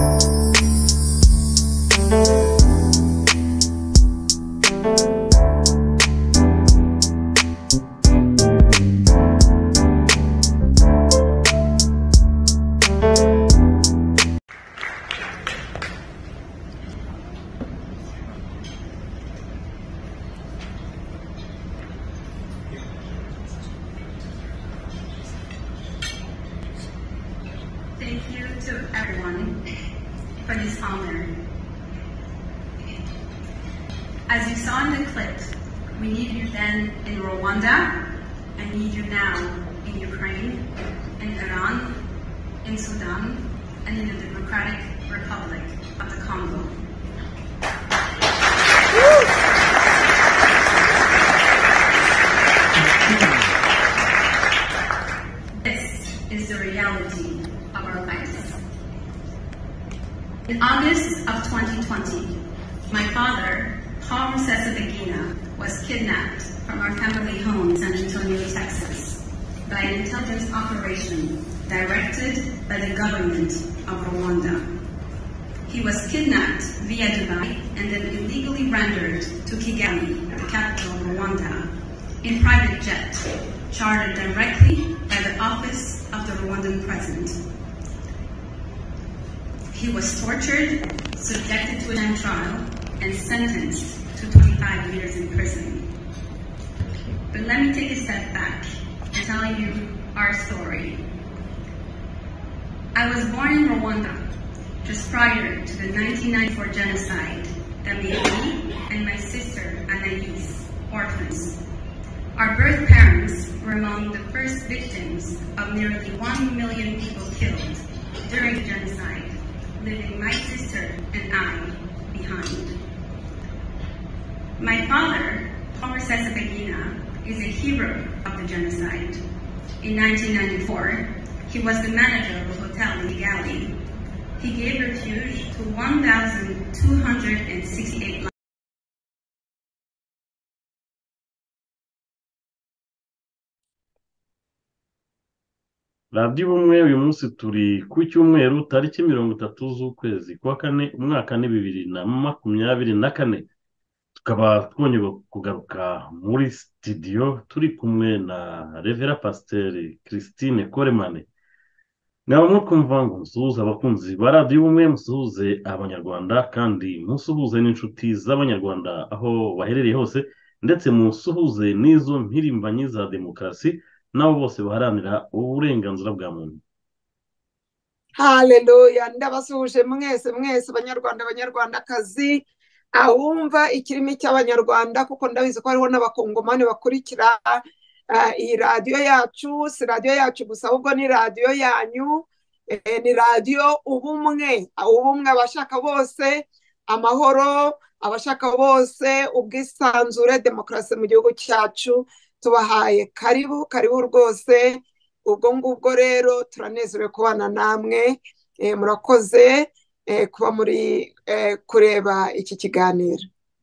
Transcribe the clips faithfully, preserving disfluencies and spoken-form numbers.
Thank you to everyone for this honor. As you saw in the clip, we need you then in Rwanda, and need you now in Ukraine, in Iran, in Sudan, and in the Democratic Republic of the Congo. This is the reality of our lives. In August of twenty twenty, my father, Paul Rusesabagina, was kidnapped from our family home in San Antonio, Texas, by an intelligence operation directed by the government of Rwanda. He was kidnapped via Dubai and then illegally rendered to Kigali, the capital of Rwanda, in private jet, chartered directly by the office of the Rwandan president. He was tortured, subjected to an trial, and sentenced to twenty-five years in prison. But let me take a step back and tell you our story. I was born in Rwanda just prior to the nineteen ninety-four genocide that made me and my sister Anais orphans. Our birth parents were among the first victims of nearly one million people killed during the genocide, leaving my sister and I behind. My father, Paul Rusesabagina, is a hero of the genocide. In nineteen ninety-four, he was the manager of a hotel in Kigali. He gave refuge to one thousand two hundred sixty-eight radiyo ubumwe uyu munsi turi ku cyumweru tariki mirongo itatu z'ukwezi kwa kane umwaka ni bibiri na makumyabiri na kane tukaba twongeye kugaruka muri studio turi kumwe na Revera Pasiteri Christine Koremane. Nkaba mukumva ngo musuhuze abakunzi ba radiyo ubumwe, musuhuze abanyarwanda kandi musuhuze n'inshuti z'abanyarwanda aho baherereye hose, ndetse musuhuze n'izo mpirimbanyi za demokarasi nabo bose baharanira uburenganzira bwa muntu. Haleluya, ndabasuhuje mwese mwese abanyarwanda abanyarwandakazi ahumva ikirimi cy'abanyarwanda, kuko ndabizi ko hariho n'abakongomani bakurikira iyi radiyo yacu. Si radiyo yacu gusa ahubwo ni radiyo yanyu, ni radiyo ubumwe. Ubumwe, abashaka bose amahoro, abashaka bose ubwisanzure, demokarasi mu gihugu cyacu, tubahaye karibu karibu rwose. Ubwo ngubwo rero turanezerewe kubana namwe. Murakoze kuba muri kureba iki kiganiro.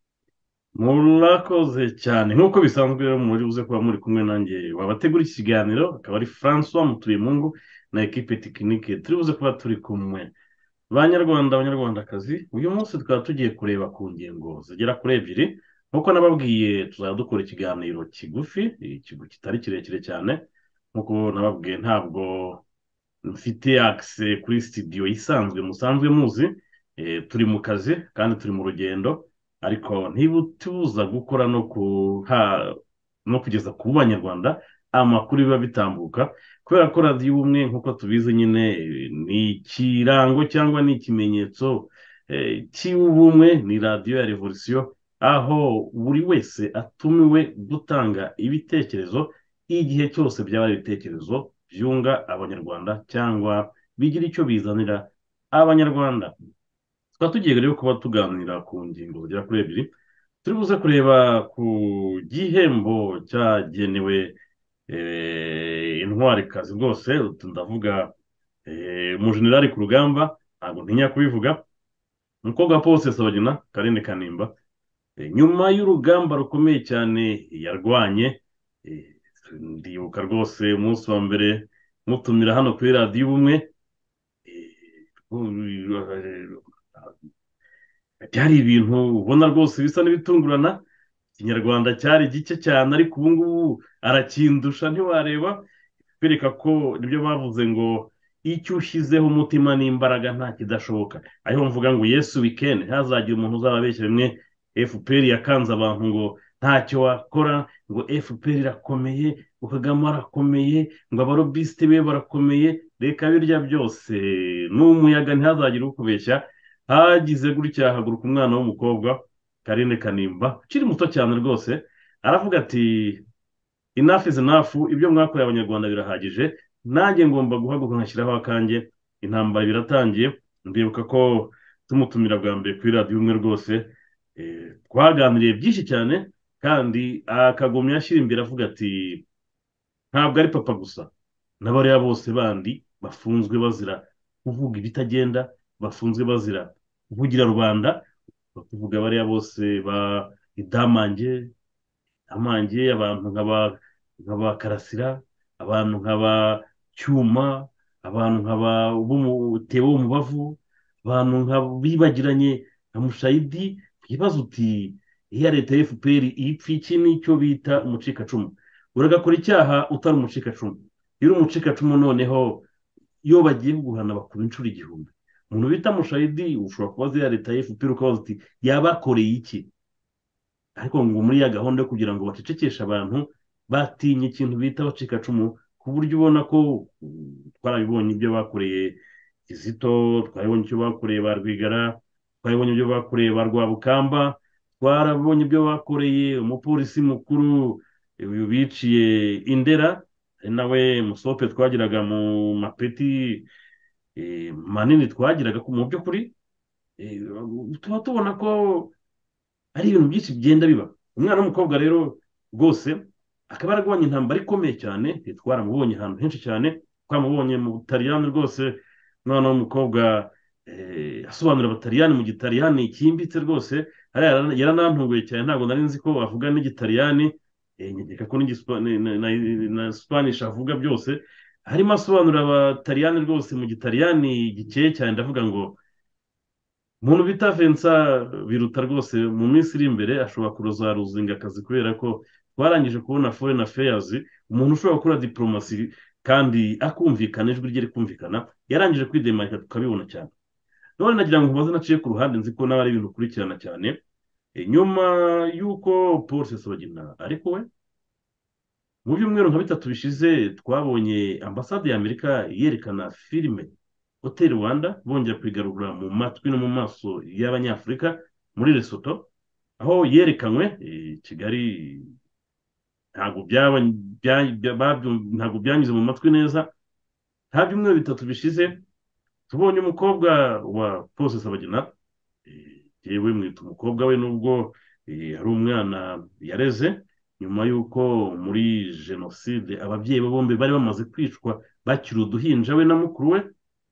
Murakoze cyane. Nk'uko bisanzwe rero muri buze kuba muri kumwe nanjye wabategura iki kiganiro, akaba ari François Mutuyemungu na ekipe tekinike. Turi buze kuba turi kumwe. Banyarwanda abanyarwandakazi, uyu munsi tukaba tugiye kureba ku ngingo zigera kuri ebyiri. Nk'uko nababwiye tuzajya dukora ikiganiro kigufi, ikigo kitari kirekire cyane. Nk'uko nababwiye ntabwo mfite access kuri studio isanzwe musanzwe muzi, e, turi mu kazi kandi turi mu rugendo, ariko ntibutuza gukora no kuha no kugeza ku banyarwanda amakuru biba bitambuka, kubera ko radiyo ubumwe nk'uko tubizi nyine ni ikirango cyangwa ni ikimenyetso e, cy'ubumwe, ni radiyo ya revolution, aho buri wese atumiwe gutanga ibitekerezo igihe cyose byaba ibitekerezo byunga abanyarwanda cyangwa bigira icyo bizanira abanyarwanda. Tukaba tugiye rero kuba tuganira ku ngingo zigera kuri ebyiri. Turi buze kureba ku gihembo cyagenewe intwarikazi rwose, ndavuga umujenerali ku rugamba, ntabwo ntinya kubivuga, umukobwa Paul Rusesabagina Karine Kanimba, nyuma y'urugamba rukomeye cyane yarwanye. Ndibuka rwose umunsi wa mbere mutumira hano kuri radiyo ubumwe, byari ibintu ubona rwose bisa n'ibitungurana. Ikinyarwanda cyari gike cyane ariko ubu ngubu arakindusha ntiwareba, kwereka ko nibyo bavuze ngo icyo ushyizeho umutima n'imbaraga nta kidashoboka. ariho mvuga ngo yesu wikendi ntihazagire umuntu uzababeshya bimwe fpr yakanze abantu ngo ntacyo wakora, ngo fpr irakomeye, ngo kagame arakomeye, ngo abarobisite be barakomeye. reka birya byose n'umuyaga ntihazagire ukubeshya. hagize gutya haguruka umwana w'umukobwa Karine Kanimba ukiri muto cyane rwose, aravuga ati enough is enough, ibyo mwakoreye abanyarwanda birahagije, nanjye ngomba guhaguruka nkashyiraho akanjye. intambara biratangiye. ndibuka ko tumutumira bwa mbere kuri radiyo umwe rwose, twaganiriye byinshi cyane, kandi akagumya ashyira imbere avuga ati ntabwo ari papa gusa, n'abariya bose bandi bafunzwe bazira kuvuga ibitagenda, bafunzwe bazira kuvugira rubanda, bakuvuga bariya bose ba idamange amange, abantu nk'aba Karasira, abantu nk'aba Cyuma, abantu nk'aba Tebo Umubavu, abantu nk'abibagiranye nka Mushayidi. Ikibazo uti iya leta ya fpr ipfa iki nicyo bita umucikacumu. uragakora icyaha utari umucikacumu. iyo uri umucikacumu noneho iyo bagiye guhana bakuba inshuro igihumbi. umuntu bita Mushayidi ushobora kubaza iya leta ya fpr ukabaza uti yabakoreye iki, ariko ngo muri ya gahunda yo kugira ngo bacecekeshe abantu batinye ikintu bita abacikacumu, ku buryo ubona ko twarabibonye ibyo bakoreye Kizito, twarabibonye ibyo bakoreye ba Rwigara, twarabibonye ibyo bakoreye ba Rwabukamba, twarabonye ibyo bakoreye umupolisi mukuru uyu biciye Indera, ari nawe Musope twagiraga mu mapeti manini twagiraga mu by'ukuri. tuba tubona ko ari ibintu byinshi bigenda biba. umwana w'umukobwa rero rwose akaba yaragabanya intambara ikomeye cyane, twaramubonye ahantu henshi cyane, twamubonye mu Butaliyani rwose. umwana w'umukobwa asobanura Abataliyani mu Gitaliyani cyimbitse rwose, yaranantunguye cyane, ntabwo nari nzi ko avuga n'Igitaliyani, nkeka ko na Spanish avuga byose. harimo asobanura Abataliyani rwose mu Gitaliyani gikeye cyane. ndavuga ngo umuntu bita Vincent Biruta rwose mu minsi iri imbere ashobora kuzaruzinga akazi, kubera ko twarangije kubona foreign affairs, umuntu ushobora gukora diplomasi kandi akumvikana, ijwi rye rikumvikana, yarangije kwidemarika tukabibona cyane. none nagira ngo mubaze naciye ku ruhande, nzi ko nawe ari ibintu ukurikirana cyane. nyuma y'uko Paul Rusesabagina ariko we mu byumweru nka bitatu bishize twabonye ambasade ya Amerika yerekana filime Hotel Rwanda, bongera kwigarura mu matwi no mu maso y'abanyafurika muri Lesotho, aho yerekanywe Kigali. ntabwo byaba ntabwo byanyuze mu matwi neza. nta byumweru bitatu bishize tubonye umukobwa wa Paul Rusesabagina, yewe mwita umukobwa we nubwo ari umwana yareze, nyuma y'uko muri jenoside ababyeyi be bombi bari bamaze kwicwa bakiri uduhinja, we na mukuru we,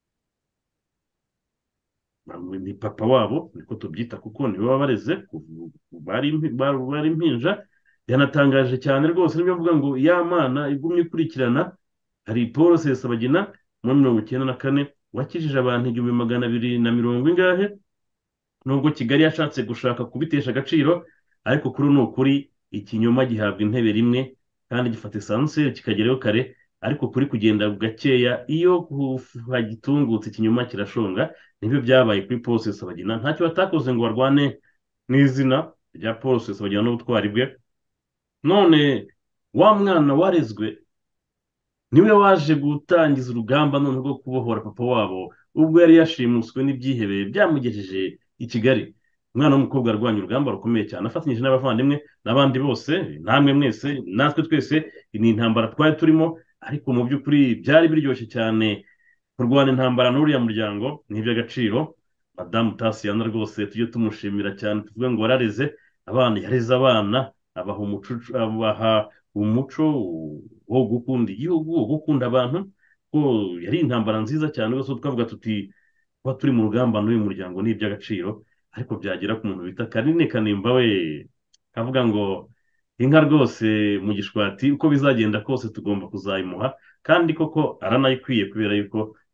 ni papa wabo niko tubyita kuko nibo baba bareze bari impinja. yanatangaje cyane rwose, nibyo mvuga ngo ya mana igumye ikurikirana. hari Paul Rusesabagina muri mirongo icyenda na kane wakijije abantu igihumbi magana abiri na mirongo ingahe, nubwo Kigali yashatse gushaka kubitesha agaciro, ariko kuri ni ukuri ikinyoma gihabwa intebe rimwe kandi gifata esanseri kikagerayo kare, ariko kuri kugenda gakeya, iyo hagitungutse ikinyoma kirashonga. nibyo byabaye kuri Paul Rusesabagina. ntacyo batakoze ngo barwane n'izina rya Paul Rusesabagina n'ubutwari bwe. none wa mwana warezwe niwe waje gutangiza urugamba none rwo kubohora papa wabo, ubwo yari yashimuswe n'ibyihebe byamugejeje i Kigali. umwana w'umukobwa arwanya urugamba rukomeye cyane afatanyije n'abavandimwe n'abandi bose, namwe mwese natwe twese. ni intambara twari turimo, ariko mu by'ukuri byari biryoshye cyane kurwana intambara n'uriya muryango. ni iby'agaciro. madamu Tasiyana rwose tujye tumushimira cyane, tuvuge ngo warareze abana, yareze abana, abaha umuco abaha umuco wo gukunda igihugu, wo gukunda abantu, ko yari intambara nziza cyane. rwose twavuga tuti kuba turi mu rugamba n'uyu muryango ni iby'agaciro. ariko byagera ku muntu bita Karine Kanimba we kavuga ngo inka rwose mu gishwati uko bizagenda kose tugomba kuzayimuha, kandi koko aranayikwiye kubera yuko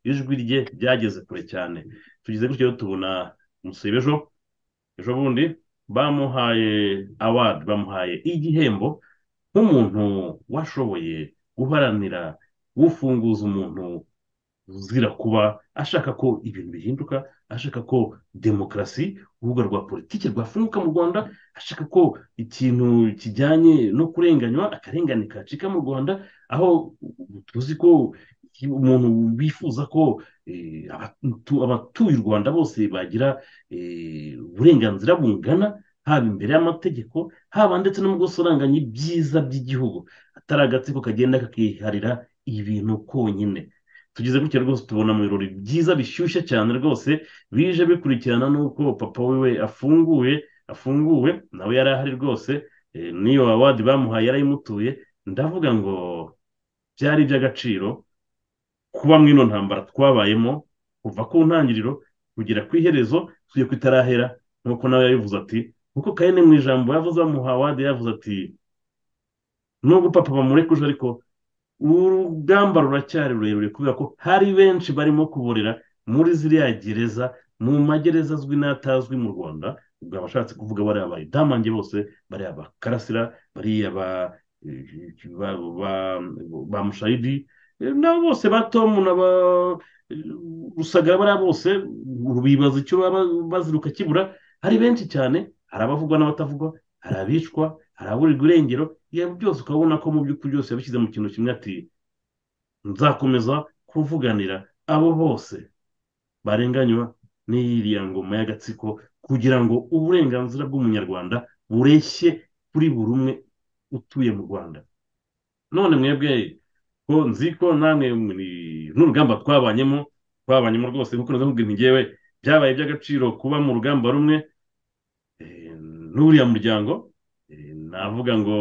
ijwi rye ryageze kure cyane. Tugize gutyo tubona umusibe ejo ejo bundi bamuhaye award, bamuhaye igihembo nk'umuntu washoboye guharanira gufunguza umuntu uzira kuba ashaka ko ibintu bihinduka, ashaka ko demokarasi, urubuga rwa politiki rwafunguka mu Rwanda, ashaka ko ikintu kijyanye no kurenganywa, akarengane kacika mu Rwanda, aho tuzi ko umuntu bifuza ko abatuye u Rwanda bose bagira uburenganzira bungana, haba imbere y'amategeko, haba ndetse no mu gusoranganya ibyiza by'igihugu, atari agatsiko kagenda kakiharira ibintu konyine. Tugize gutya rwose tubona mu birori byiza bishyushye cyane rwose bije bikurikirana n'uko papa wiwe afunguye afunguwe nawe yari ahari rwose, niyo award bamuhaye yarayimutuye. Ndavuga ngo byari iby'agaciro kuba mwino ntambara twabayemo kuva ku ntangiriro kugera ku iherezo, tugiye kutarahera, nk'uko nawe yabivuze ati, kuko Kayini mu ijambo yavuze bamuha award yavuze ati nubwo papa bamureka ariko urugamba ruracyari rurerure, kubera ko hari benshi barimo kuborera muri ziriya gereza, mu magereza azwi n'atazwi mu Rwanda. Ubwo abashatse kuvuga bariya bayidamange bose, bariya ba Karasira, bariya ba ba Mushayidi, nabo bose ba Tom na ba Rusagara, bariya bose bibaza icyo baziruka kibura. Hari benshi cyane, hari abavugwa n'abatavugwa, hari abicwa, hari aburirwa irengero. Iyo byose ukabona ko mu by'ukuri byose yabishyize mu kintu kimwe, ati nzakomeza kuvuganira abo bose barenganywa n'iriya ngoma y'agatsiko, kugira ngo uburenganzira bw'umunyarwanda bureshye kuri buri umwe utuye mu Rwanda. None mwebwe ko nzi ko namwe n'urugamba twabanyemo twabanyemo rwose, nk'uko nazo nkubwira ngewe byabaye iby'agaciro kuba mu rugamba rumwe n'uriya muryango. Navuga ngo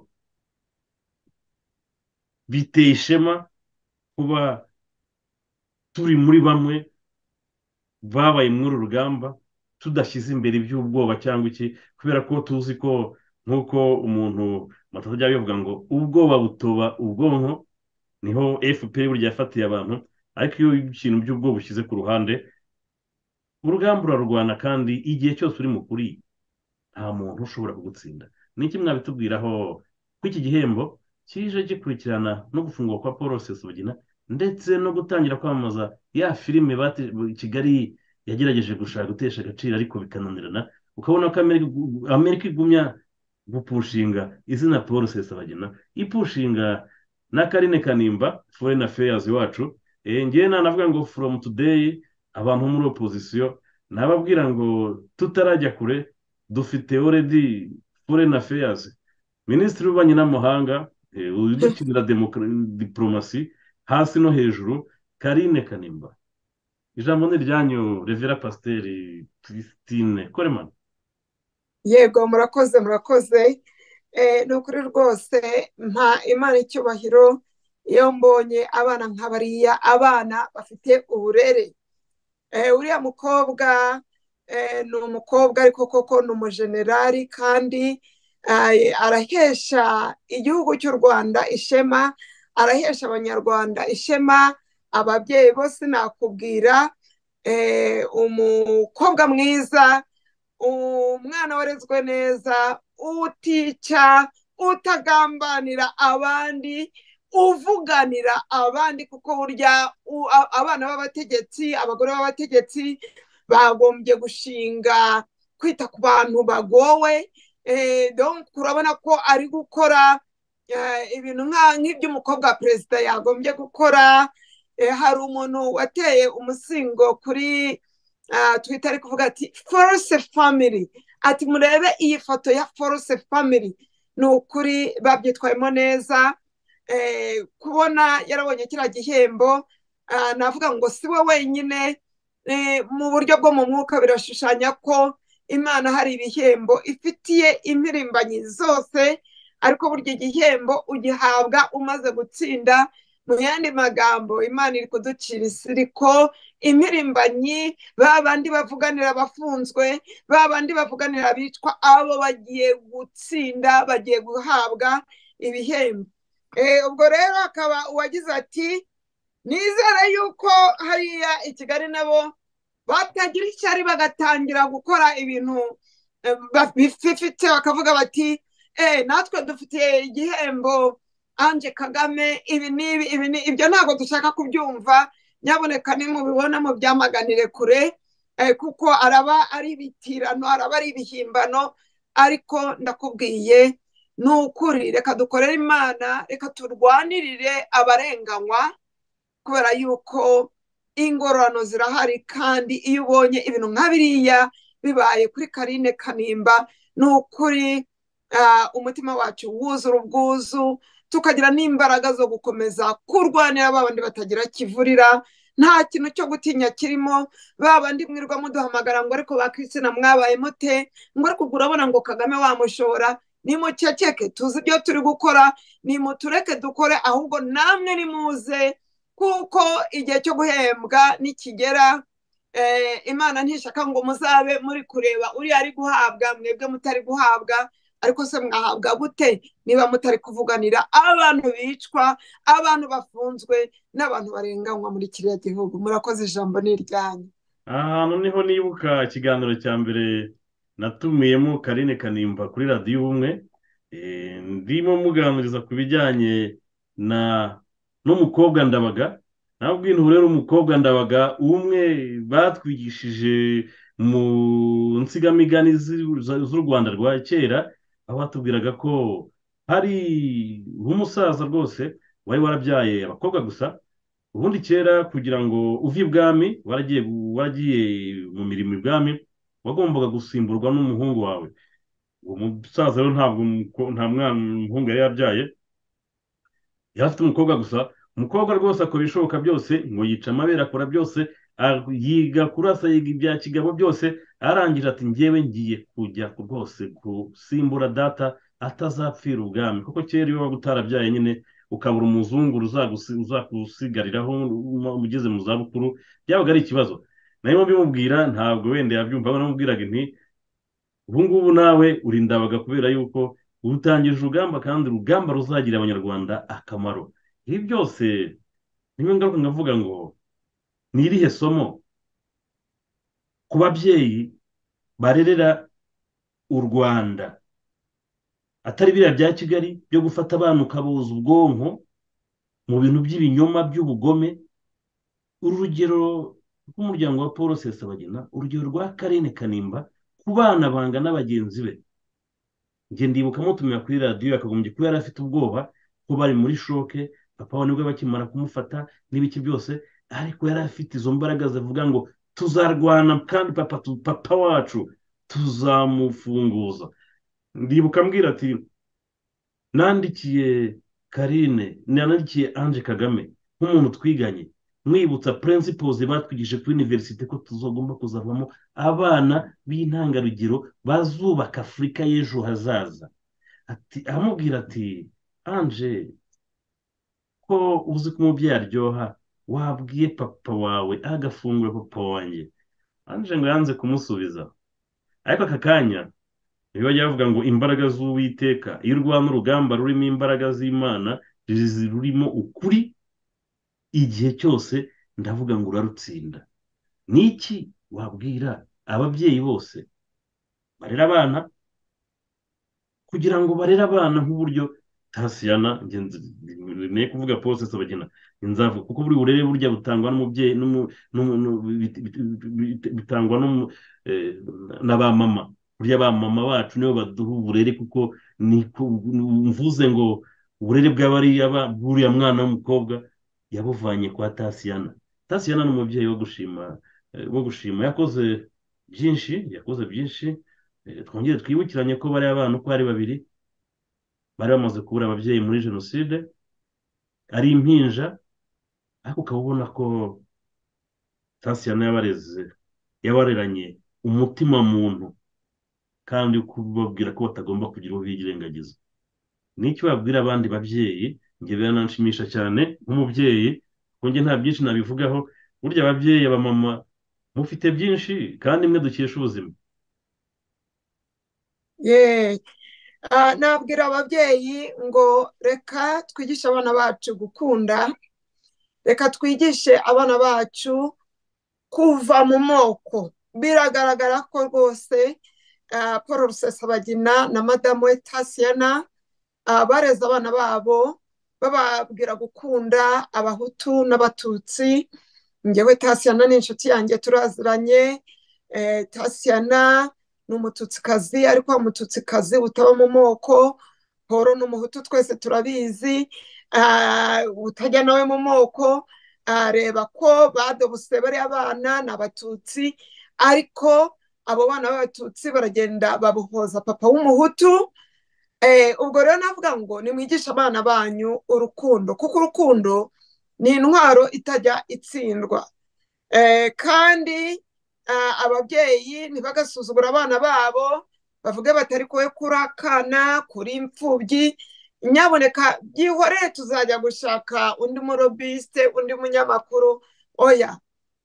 biteye ishema kuba turi muri bamwe babaye muri uru rugamba, tudashyize imbere iby'ubwoba cyangwa iki, kubera ko tuzi ko nk'uko umuntu matajya bivuga ngo ubwoba butoba ubwonko, niho F P R burya yafatiye abantu. Ariko iyo ikintu by'ubwoba ushyize ku ruhande, urugamba urarurwana, kandi igihe cyose uri mu kuri nta muntu ushobora kugutsinda. Niki mwabitubwiraho ko iki gihembo kije gikurikirana no gufungwa kwa Paul Rusesabagina, ndetse no gutangira kwamamaza ya filime Kigali yagerageje gushaka gutesha agaciro ariko bikananirana, ukabona ko Amerika igumya gupushinga izina Paul Rusesabagina, ipushinga na Karine Kanimba Foreign Affairs wacu. Ngewe navuga ngo from today abantu muri opposition nababwira ngo tutarajya kure, dufite already Foreign Affairs, Minisitiri w'Ububanyi n'Amahanga udukinira diplomasi hasi no hejuru, Karine Kanimba. Ijambo ni ryanyu, Revera Pasiteri Christine Coleman. Yego, murakoze murakoze. Ni ukuri rwose nta Imana icyubahiro iyo mbonye abana nka bariya, abana bafite uburere. Uriya mukobwa ni umukobwa ariko koko ni umujenerali, kandi arahesha igihugu cy'u Rwanda ishema, arahesha abanyarwanda ishema. Ababyeyi bose nakubwira, umukobwa mwiza, umwana warezwe neza, utica, utagambanira abandi, uvuganira abandi, kuko burya abana b'abategetsi, abagore b'abategetsi bagombye gushinga kwita ku bantu bagowe. Donc urabona ko ari gukora ibintu nk'iby'umukobwa wa perezida yagombye gukora. Hari umuntu wateye umusingo kuri Twitter ari kuvuga ati force family, ati murebe iyi foto ya force family. Ni ukuri babyitwayemo neza. Kubona yarabonye kiriya gihembo, navuga ngo si we wenyine, mu buryo bwo mu mwuka birashushanya ko Imana hari ibihembo ifitiye impirimbanyi zose, ariko burya igihembo ugihabwa umaze gutsinda. Mu yandi magambo, Imana iri kuducira isiriko. Impirimbanyi babandi bavuganira abafunzwe, babandi bavuganira abicwa, abo bagiye gutsinda, bagiye guhabwa ibihembo. Ubwo rero akaba uwagize ati nizere yuko hariya i Kigali nabo batagira ishyari bagatangira gukora ibintu bifite bakavuga bati natwe dufitiye igihembo Ange Kagame ibi n'ibi ibi ni ibyo ntabwo dushaka kubyumva nyaboneka nimubibona mu byamaganire kure kuko araba ari ibitirano araba ari ibihimbano ariko ndakubwiye ni ukuri reka dukorere Imana reka turwanirire abarenganywa kubera yuko ingororano zirahari kandi iyo ubonye ibintu nka biriya bibaye kuri Carine Kanimba ni ukuri umutima wacu wuzura ubwuzu tukagira n'imbaraga zo gukomeza kurwanira babandi batagira kivurira nta kintu cyo gutinya kirimo babandi mwirwa muduhamagara ngo ariko ba Kristina mwabaye mute ngo ariko urabona ngo Kagame wamushora nimuceceke tuzi ibyo turi gukora nimutureke dukore ahubwo namwe nimuze kuko igihe cyo guhembwa nikigera Imana ntishaka ngo muzabe muri kureba uri ari guhabwa mwebwe mutari guhabwa ariko se mwahabwa gute niba mutari kuvuganira abantu bicwa abantu bafunzwe n'abantu barenganywa muri kiriya gihugu murakoze ijambo ni iryanyu. Ahantu niho nibuka ikiganiro cya mbere natumiyemo Carine Kanimba kuri radiyo ubumwe ndimo muganiriza ku bijyanye na n'umukobwa Ndabaga ntabwo ibintu rero umukobwa Ndabaga umwe batwigishije mu nsigamigani z'u Rwanda rwa kera aho batubwiraga ko hari nk'umusaza rwose wari warabyaye abakobwa gusa ubundi kera kugira ngo uve ibwami waragiye waragiye mu mirimo ibwami wagombaga gusimburwa n'umuhungu wawe uwo musaza rero ntabwo nta mwana umuhungu yari yabyaye yari afite umukobwa gusa umukobwa rwose akora ibishoboka byose ngo yica amabere akora byose yiga kurasa yiga ibya kigabo byose arangije ati ngewe ngiye kujya rwose gusimbura data atazapfira ubwami kuko kera iyo waba utarabyaye nyine ukabura umuzungu uzagusigariraho ugeze mu zabukuru byabaga ari ikibazo nayo mbimubwira ntabwo wenda yabyumva namubwiraga nti ubu ngubu nawe uri Ndabaga kubera yuko utangije urugamba kandi urugamba ruzagira abanyarwanda akamaro ibi byose niyo ngaruka ngavuga ngo ni irihe somo ku babyeyi barerera u Rwanda atari biriya bya Kigali byo gufata abana ukabuza ubwonko mu bintu by'ibinyoma by'ubugome urugero rw'umuryango wa Paul Sesabagina urugero rwa Carine Kanimba ku bana banga n'abagenzi be njye ndibuka mutumira kuri radiyo akagombye kuba yari afite ubwoba ko bari muri shoke papa we nibwo bakimara kumufata n'ibiki byose ariko yari afite izo mbaraga zivuga ngo tuzarwana kandi papa papa wacu tuzamufunguza ndibuka mbwira ati nandikiye Carine nandikiye Ange Kagame nk'umuntu twiganye mwibutsa principles batwigije kuri university ko tuzogomba kuzavamo abana b'intangarugero bazubaka Afurika y'ejo hazaza ati amubwira ati Ange ko uzi ko umubyeyi aryoha wabwiye papa wawe agafungura papa wanjye Ange ngo yanze kumusubiza ariko aka kanya niyo bajya bavuga ngo imbaraga z'Uwiteka iyo urwana urugamba rurimo imbaraga z'Imana rurimo ukuri igihe cyose ndavuga ngo urarutsinda niki wabwira ababyeyi bose barera abana kugira ngo barere abana nk'uburyo Tasiyana ne kuvuga Paul Sesabagina inzavu kuko buri burere burya butangwa n'umubyeyi bitangwa na ba mama burya ba mama bacu nibo baduha uburere kuko mvuze ngo uburere bw'abariya buriya mwana w'umukobwa yabuvanye kwa Tasiyana Tasiyana ni umubyeyi wo gushima wo gushima yakoze byinshi yakoze byinshi twongere twibukiranye ko bari abana uko ari babiri bari bamaze kubura ababyeyi muri jenoside ari impinja ariko ukaba ubona ko Tasiyana yabareze yabareranye umutima muntu kandi kubabwira ko batagomba kugira uwo birengagiza n'icyo babwira abandi babyeyi njye biranshimisha cyane nk'umubyeyi kuko njye nta byinshi nabivugaho burya ababyeyi abamama mufite byinshi kandi mwe dukesha ubuzima yeee nabwira ababyeyi ngo reka twigishe abana bacu gukunda reka twigishe abana bacu kuva mu moko. Biragaragara ko rwose Paul Rusesabagina na madamu we Tasiyana bareze abana babo bababwira gukunda abahutu n'abatutsi. Njyewe Tasiyana ni inshuti yanjye, turaziranye. Tasiyana ni umututsikazi, ariko umututsikazi utaba mu moko. Paul ni umuhutu, twese turabizi, utajya nawe mu moko. Reba ko badobuse bariya bana ni abatutsi, ariko abo bana b'abatutsi baragenda babohoza papa w'umuhutu. Ubwo rero navuga ngo nimwigishe abana banyu urukundo, kuko urukundo ni intwaro itajya itsindwa. Kandi ababyeyi ntibagasuzugura abana babo, bavuge batari kuwe kuri akana, kuri imfubyi. Nyaboneka byihoreye, tuzajya gushaka undi murobiste, undi munyamakuru. Oya,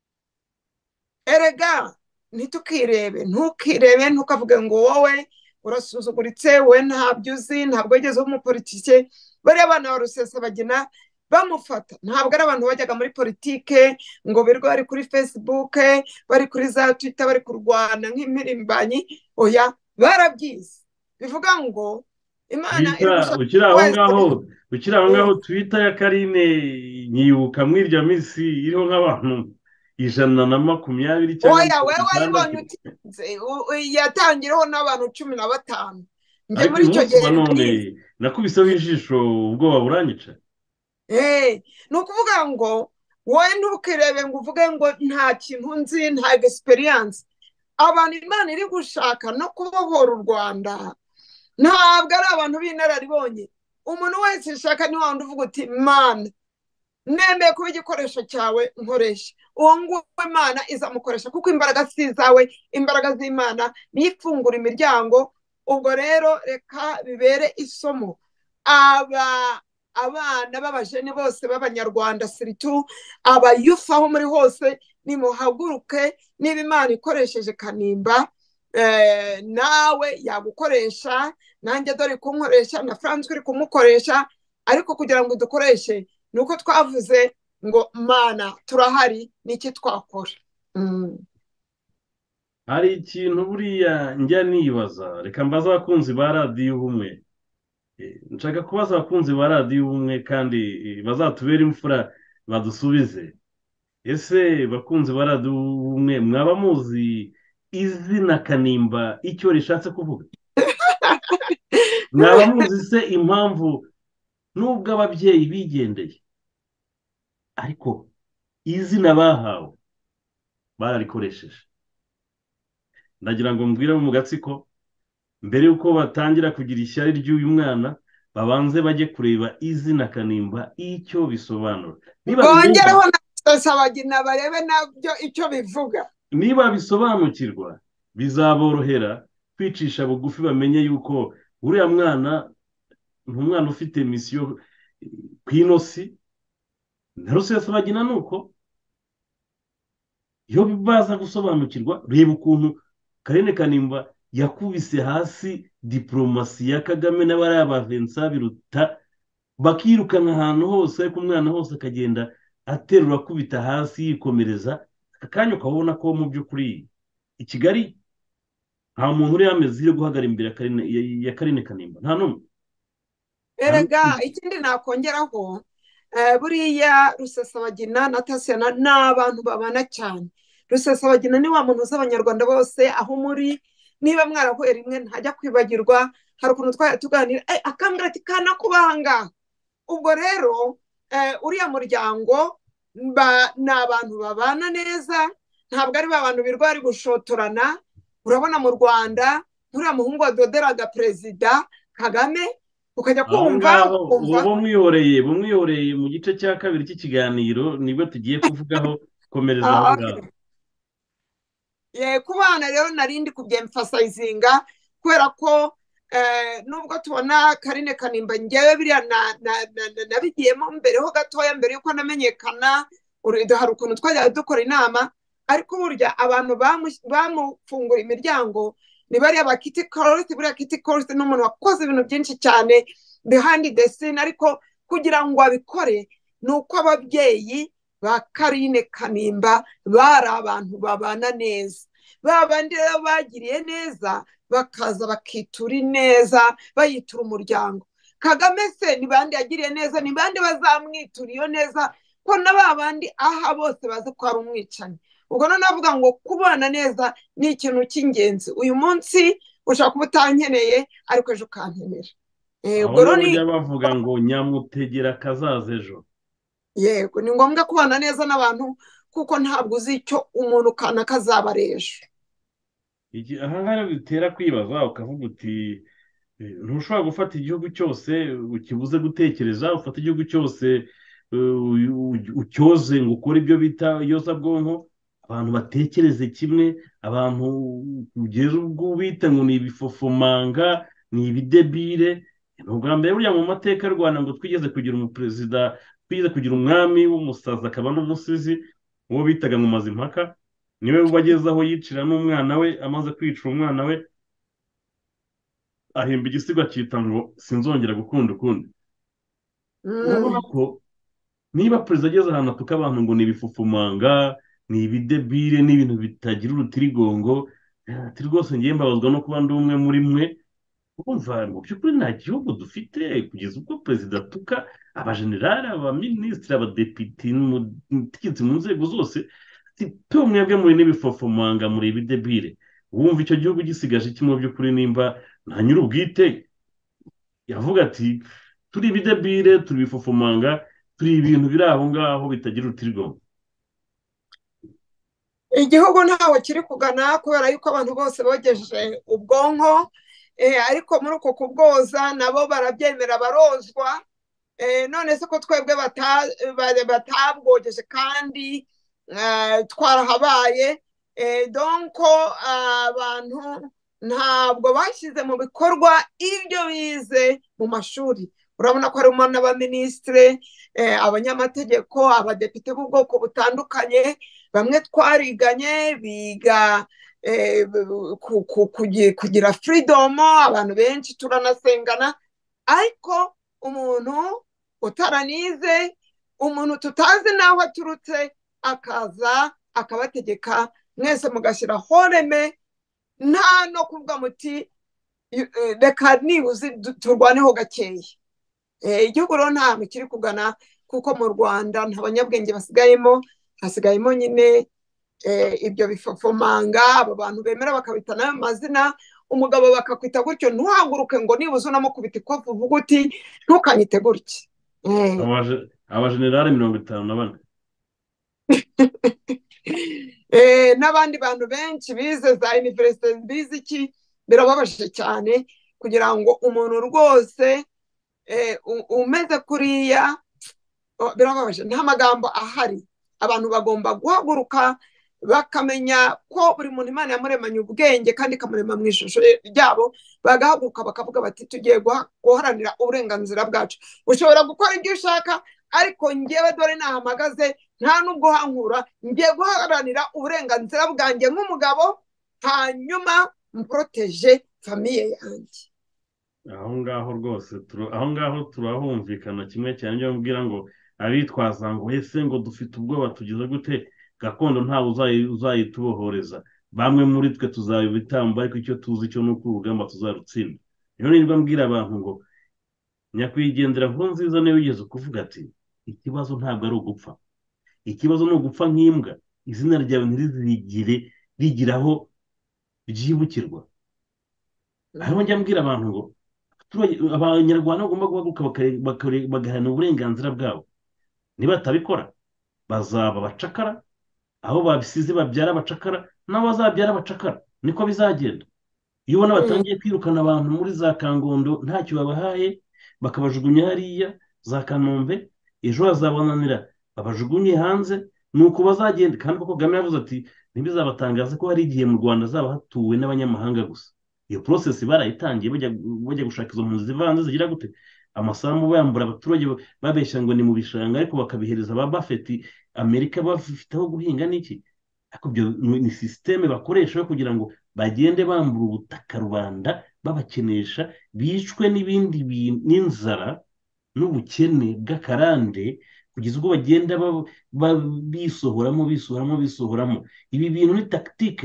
erega ntitukirebe, ntukirebe, ntukavuge ngo wowe urasuzuguritse, we ntabyo uzi, ntabwo wigeze umupolitike. Bariya abana ba Rusesabagina bamufata, ntabwo ari abantu bajyaga muri politike ngo birirwe bari kuri Facebook, bari kuri za Twitter, bari kurwana nk'impirimbanyi. Oya, barabyize. Bivuga ngo Imana ukiri aho ngaho ukiri aho ngaho Twitter ya Karine nyibuka muri iryo minsi iriho nk'abantu ijana na makumyabiri cyangwa oya wewe wayibonye utinze, yatangiriho n'abantu cumi na batanu. Njye muri icyo gihe none nakubiseho ijisho ubwoba buranyica. Eh, ni ukuvuga ngo wowe ntukirebe ngo uvuge ngo nta kintu nzi, nta experience. Abantu Imana iri gushaka no kubohora u Rwanda ntabwo ari abantu b'inararibonye. Umuntu wese ishaka ni wandi uvuga uti Mana nemeye kuba igikoresho cyawe, nkoresha. Uwo nguwo Imana izamukoresha, kuko imbaraga si izawe, imbaraga z'Imana niyo ifungura imiryango. Ubwo rero reka bibere isomo aba abana b'abajeni bose b'abanyarwanda, siritu abayufu aho muri hose, nimuhaguruke. Niba Imana ikoresheje Kanimba, nawe yagukoresha, nanjye dore kunkoresha, na Francois uri kumukoresha. Ariko kugira ngo dukoreshe nuko twavuze ngo Mana turahari, niki twakora. Hari ikintu buriya njya nibaza, reka mbaza abakunzi ba radiyo ubumwe. Nshaka kubaza abakunzi ba radiyo ubumwe kandi bazatubera imfura badusubize. Ese bakunzi ba radiyo ubumwe, mwaba muzi izina Kanimba icyo rishatse kuvuga? Mwaba muzi se impamvu nubwo ababyeyi bigendeye, ariko izina bahawe bararikoresheje? Ndagira ngo mbwire mu gatsiko, mbere yuko batangira kugira ishyari ry'uyu mwana, babanze bajye kureba izina Kanimba icyo bisobanura. Bongereho na Rusesabagina barebe nabyo icyo bivuga. Niba bisobanukirwa bizaborohera kwicisha bugufi, bamenye yuko uriya mwana umwana ufite misiyo ku inosi. Na Rusesabagina nuko iyo baza gusobanukirwa, reba ukuntu Karine Kanimba yakubise hasi diplomasi ya Kagame n'abariya ba Vincent Biruta, bakirukanka ahantu hose, ariko umwana hose akagenda aterura akubita hasi yikomereza. Akanya ukabona ko mu by'ukuri i Kigali nta muntu uri yameze yo guhagara imbere ya Karine Kanimba, nta n'umwe. Erega ikindi nakongeraho, buriya Rusesabagina na Tasiyana ni abantu babana cyane. Rusesabagina ni wa muntu uzi abanyarwanda bose aho muri. Niba mwarahuye rimwe ntajya kwibagirwa. Hari ukuntu twajya tuganira, akambwira ati kana kubanga. Ubwo rero uriya muryango ni abantu babana neza, ntabwo ari ba bantu birwa bari gushotorana. Urabona mu Rwanda uriya muhungu wadoderaga perezida Kagame, ukajya kumva bumwihoreye bumwihoreye mu gice cya kabiri cy'ikiganiro nibwo tugiye kuvugaho. Komereza aho ngaho. Ye kubana rero narindi kubyemfasayizinga, kubera ko nubwo tubona Karine Kanimba njyewe biriya nabigiyemo mbere ho gatoya, mbere yuko namenyekana. Hari ukuntu twajya dukora inama, ariko burya abantu bamufungura imiryango ni bariya ba Kitty Korsty. Buriya Kitty Korsty ni umuntu wakoze ibintu byinshi cyane behind the scene, ariko kugira ngo abikore ni uko ababyeyi ba Karine Kanimba bari abantu babana neza, ba bandi rero bagiriye neza bakaza bakitura ineza bayitura umuryango. Kagame se ni bande yagiriye neza, ni bande bazamwitura iyo neza, ko na ba bandi aha bose bazi ko ari umwicanyi. ubwo no navuga ngo kubana neza ni ikintu cy'ingenzi. Uyu munsi ushaka kuba utankeneye ariko ejo ukankenera. ubwo rero ni bavuga ngo nyamutegera kazaza ejo. Yego, ni ngombwa kubana neza n'abantu kuko ntabwo uzi icyo umuntu kana kazaba ejo. aha ngaha bitera kwibaza ukavuga uti ntushobora gufata igihugu cyose ukibuze gutekereza, ufata igihugu cyose ucyoze ngo ukore ibyo bita iyozabwonko, abantu batekereze kimwe, abantu ugeze ubwo bita ngo ni ibifofomanga, ni ibidebire. ni ubwa mbere buriya mu mateka y'u Rwanda ngo twigeze kugira umuperezida, twigeze kugira umwami w'umusazi akaba n'umusizi, uwo bitaga mu Mazimpaka, niwe wageze aho yicira n'umwana we, amaze kwicira umwana we ahimba igisigo akita ngo sinzongera gukunda ukundi. urabona ko niba perezida ageze ahantu atuka abantu ngo ni ibifufumanga, ni ibidebire, n'ibintu bitagira urutirigongo, ati rwose ngiye mbabazwa no kuba ndi umwe muri mwe. urumva mu by'ukuri nta gihugu dufite kugeza ubwo perezida atuka abajenerali, abaminisitiri, abadepite, umutegetsi mu nzego zose, pe mwebwe muri n'ibifofomanga, muri ibidebire. wumva icyo gihugu gisigaje kimwe by'ukuri nimba nta nyir'ubwite yavuga ati turi ibidebire, turi ibifofomanga, turi ibintu biri aho ngaho bitagira urutirigongo. Igihugu ntaho kiri kugana kubera yuko abantu bose bogeje ubwonko, ariko muri uko kubwoza nabo barabyemera barozwa. none se ko twebwe batabwogeje kandi twarahabaye, donko abantu ntabwo bashyize mu bikorwa ibyo bize mu mashuri. urabona ko harimo n'abaminisitire, abanyamategeko, abadepite b'ubwoko butandukanye, bamwe twariganye biga kugira freedom, abantu benshi turanasengana, ariko umuntu utaranize, umuntu tutazi n'aho aturutse akaza akabategeka mwese mugashyira horeme, nta no kuvuga muti reka nibuze turwaneho gakeya. igihugu rero nta hantu kiri kugana kuko mu Rwanda nta banyabwenge basigayemo, hasigayemo nyine ibyo bifofomanga, abo bantu bemera bakabita nayo mazina, umugabo bakakwita gutyo ntuhaguruke ngo nibuze unamukubita ikofu uvuga uti ntukanyite gutya. abajenerali mirongo itanu na bane n'abandi bantu benshi bize za universite bize iki, birababaje cyane kugira ngo umuntu rwose umeze kuriya, birababaje. nta magambo ahari. abantu bagomba guhaguruka bakamenya ko buri muntu Imana yamuremanye ubwenge kandi ikamurema mu ishusho ryabo, bagahaguruka bakavuga bati tugiye guharanira uburenganzira bwacu. ushobora gukora ibyo ushaka, ariko ngewe dore nahamagaze nta nubwo hankura, ngiye guharanira uburenganzira bwanjye nk'umugabo, hanyuma mporoteje famiye yanjye. aho ngaho rwose aho ngaho turahumvikana kimwe cyane. ibyo mbwira ngo abitwaza ngo ese ngo dufite ubwoba tugize gute, gakondo ntawe uzayitubohoreza, bamwe muri twe tuzabitamba, ariko icyo tuzi cyo ni uko urugamba tuzarutsinda. rero nibwo mbwira abantu ngo nyakwigendera Nkurunziza niwe wigeze kuvuga ati ikibazo ntabwo ari ugupfa, ikibazo ni ugupfa nk'imbwa, izina ryawe ntirizigire rigira aho ryibukirwa. aho njya mbwira abantu ngo abanyarwanda bagomba guhaguruka bagaharanira uburenganzira bwabo. niba batabikora bazaba abacakara, aho babisize babyara abacakara, nabo bazabyara abacakara. niko bizagenda. iyo ubona batangiye kwirukana abantu muri za Kangondo ntacyo babahaye, bakabajugunya hariya za Kanombe, ejo hazabananira babajugunye hanze, nuko bazagenda. kandi kuko Kagame yavuze ati ntibizabatangaze ko hari igihe mu Rwanda zaba hatuwe n'abanyamahanga gusa. iyo process barayitangiye bajya gushaka izo mpunzi zivanze zigira gute, amasambu bambura abaturage babeshya ngo ni mu bishanga, ariko bakabihereza ba Buffett, Amerika bafite aho guhinga n'iki. ariko byo ni systeme bakoresha yo kugira ngo bagende bambura ubutaka rubanda, babakenesha, bicwe n'ibindi n'inzara n'ubukene bw'akarande, kugeza ubwo bagenda ba- ba- bisohoramo bisohoramo bisohoramo. Ibi bintu ni tactique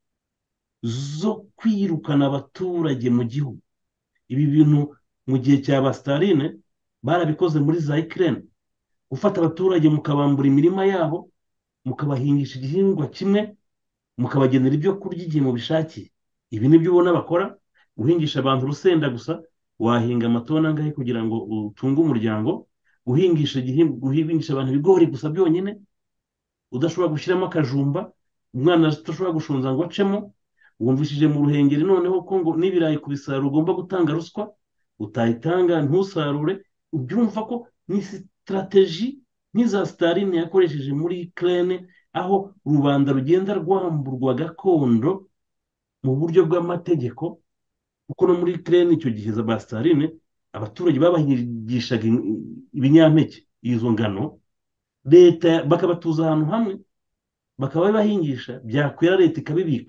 zo kwirukana abaturage mu gihugu. Ibi bintu mu gihe cya ba Staline barabikoze muri za Ukraine, gufata abaturage mukabambura imirima yabo, mukabahingisha igihingwa kimwe, mukabagenera ibyo kurya igihe mubishakiye. Ibi nibyo ubona bakora, guhingisha abantu urusenda gusa, wahinga amatona angahe kugira ngo utunge umuryango, guhingisha igihingwa, guhingisha abantu ibigori gusa byonyine, udashobora gushyiramo akajumba, umwana udashobora gushonza ngo acemo. Wumvishije mu ruhengeri noneho ko ngo n'ibirayi kubisarura ugomba gutanga ruswa, utayitanga ntusarure. Ubyumva ko ni sitarateji nk'iza Staline yakoresheje muri Ukraine, aho rubanda rugenda rwamburwa gakondo mu buryo bw'amategeko. kuko no muri Ukraine icyo gihe za ba Staline abaturage babahingishaga ibinyampeke, izo ngano, leta bakabatuza ahantu hamwe bakaba bahingisha, byakwera leta ikabibika.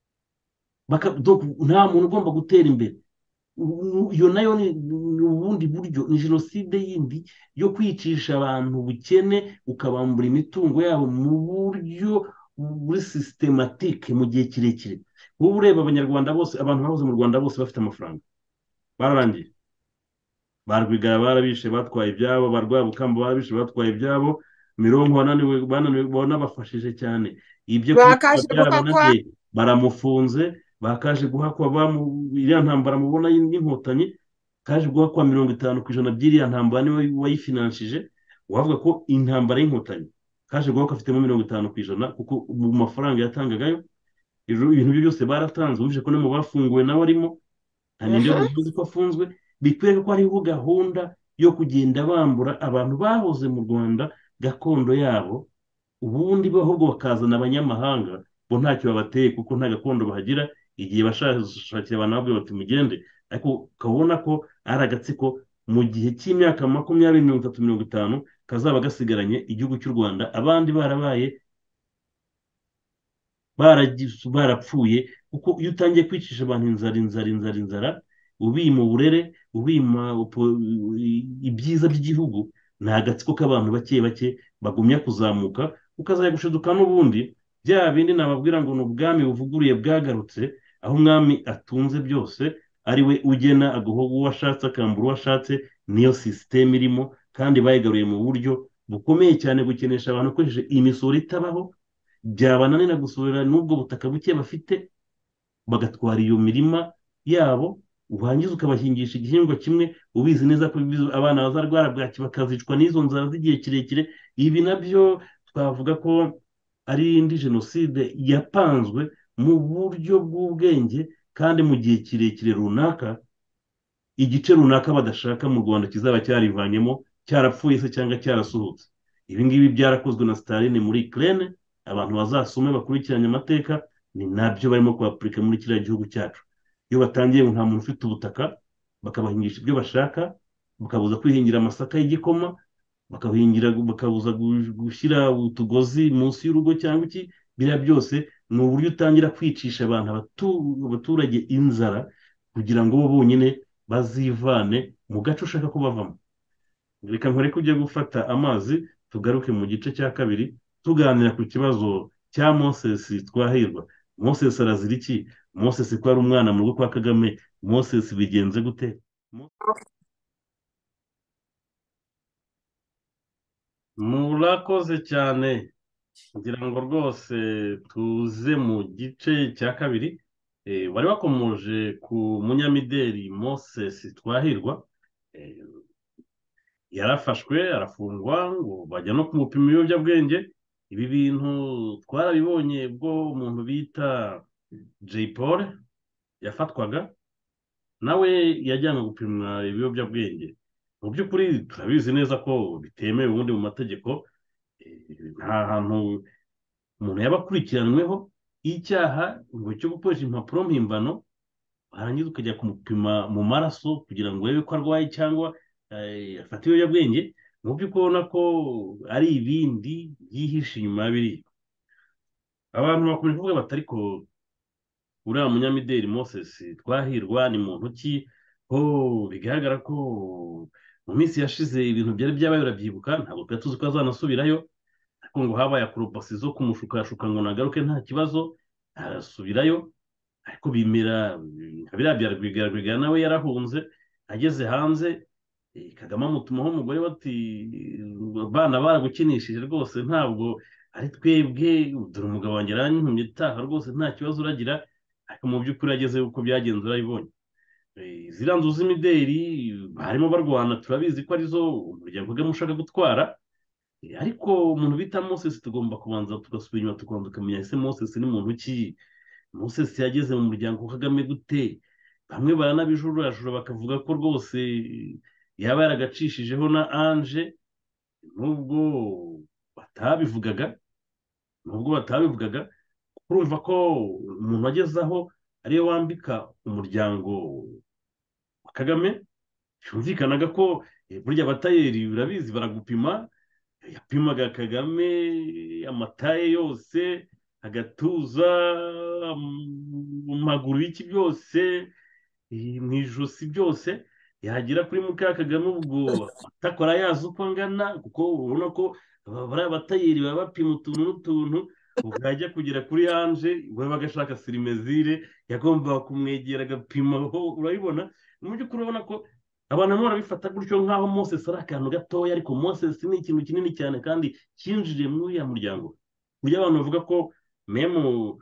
Baka- donc nta muntu ugomba gutera imbere. U- iyo nayo ni ni ubundi buryo, ni jenoside yindi yo kwicisha abantu ubukene, ukabambura imitungo yabo mu buryo buri systematique mu gihe kirekire. Wowe ureba abanyarwanda bose, abantu bahoze mu Rwanda bose bafite amafaranga bararangiye. Ba Rwigara barabishe batwaye ibyabo, ba Rwabukamba barabishe batwaye ibyabo, Mironko wananiwe bananiwe banabafashije cyane, ibyo kwica bakaje guhakwa byarabananiye baramufunze. Bakaje guhakwa bamu iriya ntambara mubona y'inkotanyi, kaje guhakwa mirongo itanu ku ijana by'iriya ntambara niwe wayifinanshije. Wavuga ko intambara y'inkotanyi kaje guhakwa afitemo mirongo itanu ku ijana kuko mu mafaranga yatangagayo. Ibyo- ibintu bye byose baratanze, wumvise ko no mu bafunguwe nawe arimo, nta ninde aha wari uzi ko afunzwe. Bikwereka ko hariho gahunda yo kugenda bambura abantu bahoze mu Rwanda gakondo yabo, ubundi bo ahubwo bakazana abanyamahanga bo ntacyo babateye kuko nta gakondo bahagira. Igihe bashakira abantu babwira bati mugende, ariko ukabona ko ari agatsiko mu gihe cy'imyaka makumyabiri mirongo itatu mirongo itanu kazaba gasigaranye igihugu cy'u Rwanda, abandi barabaye baragize barapfuye. Kuko iyo utangiye kwicisha abantu inzara inzara inzara inzara, ubima uburere, ubima upo- ibyiza by'igihugu, ni agatsiko k'abantu bake bake bagumya kuzamuka, ukazajya gushiduka n'ubundi bya bindi nababwira ngo ni ubwami buvuguruye bwagarutse, aho umwami atunze byose ari we ugena agaha uwo ashatse akambura uwo ashatse. Niyo sisiteme irimo, kandi bayigaruye mu buryo bukomeye cyane, gukenesha abantu ukoresheje imisoro itabaho. Byabananira gusorera n'ubwo butaka buke bafite, bagatwara iyo mirima yabo, urangiza ukabahingisha igihingwa kimwe, ubizi neza ko bizo- abana bazarwara bwaki bakazicwa n'izo nzara z'igihe kirekire. Ibi nabyo twavuga ko ari indi jenoside yapanzwe mu buryo bw'ubwenge, kandi mu gihe kirekire runaka, igice runaka badashaka mu Rwanda kizaba cyarivanyemo, cyarapfuye se cyangwa cyarasohotse. Ibi ngibi byarakozwe na Staline muri Ukraine. Abantu bazasome bakurikiranye amateka, ni nabyo barimo kuapurika muri kiriya gihugu cyacu. Iyo batangiye ngo nta muntu ufite ubutaka, bakabahingisha ibyo bashaka, bakabuza kwihingira amasaka y'igikoma, bakahingira bakabuza gu- gushyira utugozi munsi y'urugo cyangwa iki. Biriya byose ni uburyo utangira kwicisha abantu abatu- abaturage inzara, kugira ngo bo bonyine bazivane mu gace ushaka ko bavamo. Reka nkore ko ugiye gufata amazi, tugaruke mu gice cya kabiri tuganira ku kibazo cya Moses Twahirwa. Moses arazira iki? Moses ko ari umwana mu rugo kwa Kagame? Moses bigenze gute? Mo- murakoze cyane. Ngira ngo rwose tuze mu gice cya kabiri. Eh, wari wakomoje ku munyamideli Moses Twahirwa. Eh, yarafashwe arafungwa ngo bajya no kumupima ibiyobyabwenge. Ibi bintu twarabibonye ubwo umuntu bita Jay Paul yafatwaga, nawe yajyanwe gupimwa ibiyobyabwenge. Mu by'ukuri turabizi neza ko bitemewe ubundi mu mategeko. Eh, nta hantu umuntu yaba akurikiranyweho icyaha ngo cyo gukoresha impapuro mpimbano, warangiza ukajya kumupima mu maraso kugira ngo urebe ko arwaye cyangwa eh, afata ibiyobyabwenge. Mu by'ukuri ubona ko ari ibindi byihishe inyuma ya biriya. Abantu bakomeje kuvuga bati ariko uriya munyamideli Moses Twahirwa ni muntu ki? Ho bigaragara ko mu minsi yashize ibintu byari byabaye urabyibuka, ntabwo twari tuzi ko azanasubirayo, ariko ngo habaye akorobasi zo kumushukashuka ngo nagaruke nta kibazo, arasubirayo. ariko bimera nka biriya bya Rwigara. Rwigara nawe yarahunze, ageze hanze eh, Kagame amutumaho umugore bati bana baragukinishije rwose, ntabwo ari twebwe, dore umugabo wanjye arantumye itaha rwose nta kibazo uragira. ariko mu by'ukuri ageze uko byagenze urabibonye. Eh, ziriya nzu z'imideri barimo barwana, turabizi ko arizo umuryango Kagame ushaka gutwara. Eh, ariko umuntu bita Moses tugomba kubanza tugasubira inyuma tukabanza tukamenya ese Moses ni muntu ki. Moses yageze mu muryango wa Kagame gute? Bamwe baranabijurajura bakavuga ko rwose yaba yaragacishijeho na Ange, nubwo batabivugaga nubwo batabivugaga urumva ko umuntu wageze aho ariyo wambika umuryango wa Kagame. Byumvikanaga ko eh, burya abatayeri urabizi baragupima. Yapimaga Kagame amataye yose, agatuza, mu maguru y'iki byose, eh, mu ijosi byose. Yagera kuri muka Kagame ubwo atakora yazi uko angana, kuko ubona ko aba- bariya batayeri baba bapima utuntu n'utuntu. Ubwajya kugera kuri Ange we bagashaka sirimezire, yagombaga kumwegera agapima ho, urabibona. Mu by'ukuri urabona ko abantu barimo barabifata gutyo nk'aho Moses ari akantu gatoya, ariko Moses ni ikintu kinini cyane kandi cyinjiriye muri uriya muryango. Burya abantu bavuga ko memu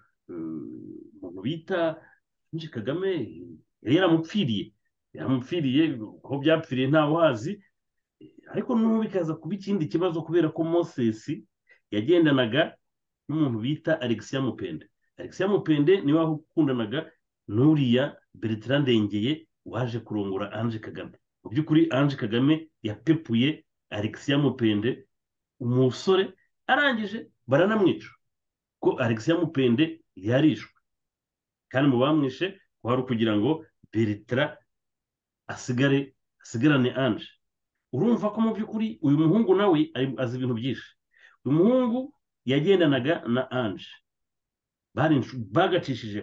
eh, umuntu bita Ange Kagame yari yaramupfiriye yaramupfiriye ko byapfiriye ntawe uhazi. Ariko n'ubu bikaza kuba ikindi kibazo kubera ko Moses yagendanaga n'umuntu bita Alexia Mupende. Alexia Mupende niwe wakundanaga n'uriya Bertrand Ndengeye waje kurongora Ange Kagame. Mu by'ukuri Ange Kagame yapepuye Alexia Mupende, umusore, arangije baranamwica ko Alexia Mupende yarishwe, kandi mu bamwishe wari ukugira ngo Bertrand asigare asigarane Ange. Urumva ko mu by'ukuri uyu muhungu nawe ari- azi ibintu byinshi. Uyu muhungu yagendanaga na Ange, bari inshu- bagacishije.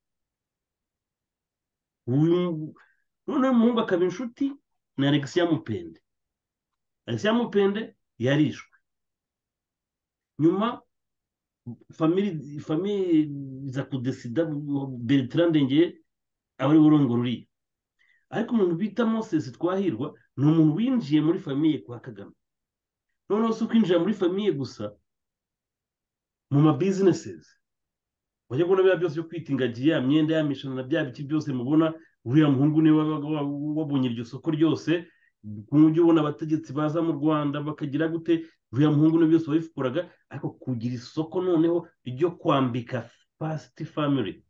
Uyu noneho umuhungu akaba inshuti na Alexia Mupende. Alexia Mupende yarishwe, nyuma famili famili za kudesida Bertrand Ndengeye aba ari burongora uriya. Ariko umuntu bita Moses Twahirwa ni umuntu winjiye muri famiye kwa Kagame. Noneho si ukwinjira muri famiye gusa, mu ma businesses wajya kubona bya byose byo kwita ingagi, ya myenda, ya mishanana, bya biti byose mubona, uriya muhungu niwe wabaga wa- wabonye iryo soko ryose. Ku buryo ubona abategetsi baza mu Rwanda bakagira gute, uriya muhungu niwe byose wabikoraga. ariko kugira isoko noneho ryo kwambika first family,